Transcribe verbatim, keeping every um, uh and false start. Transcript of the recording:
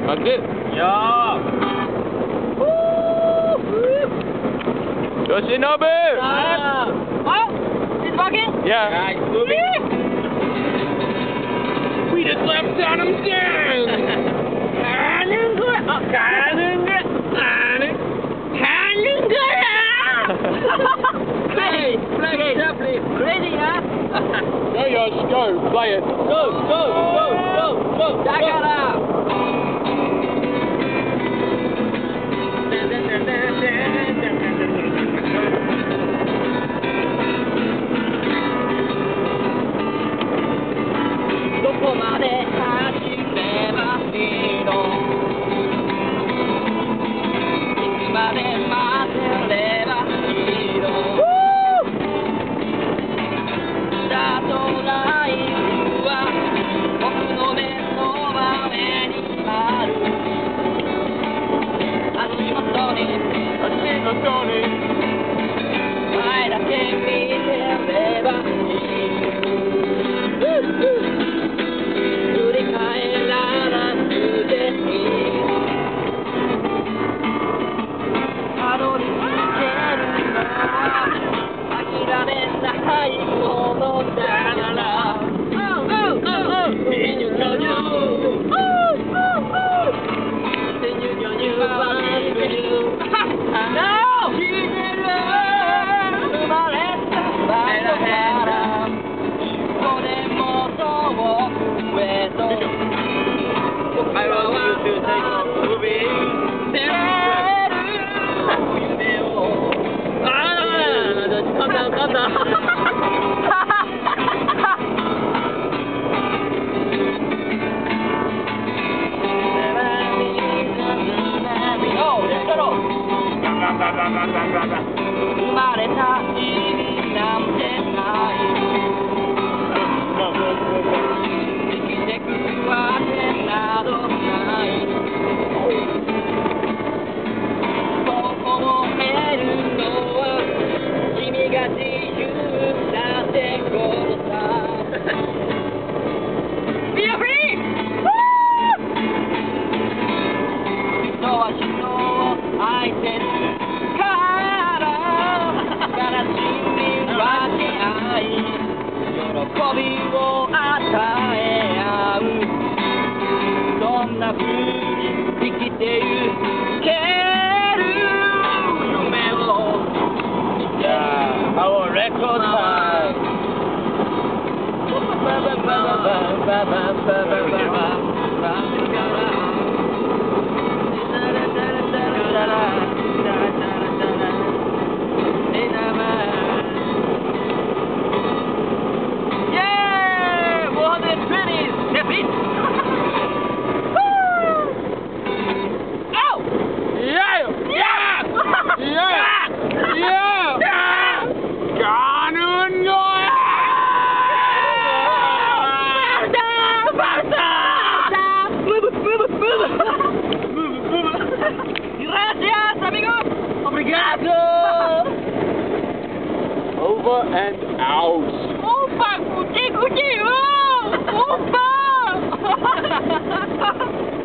That's it. Yeah. Yoshinobu! Ah. Oh, he's walking? Yeah. Yeah, he's moving. We just left Saddam down! Ha는 거야. 어, 가는 거야. 하는 하는 거야. Crazy, crazy, crazy, huh? Go Yosh, go, play it. Go, go, go, go, go. Dakara.どこまで走ればいいの？いつまで待ってればいいの？スタートラインは僕の目の前にある。足元に足元に前だけ見てればいい。振り返らなくていい。たどり着けるのは諦めないものだから。 I want you to take a moving. Ah, 간다, 간다.生まれた意味なんてない生きてくわけなどないそう思えるのは君が自由だってことさBe free! 人は人を愛せる悲しみ分け合い喜びを与え合うそんな風に生きてゆける夢を Yeah, our record time. Gracias, amigos. Obrigado. Over and out. Opa, cuti, cuti, oh, opa.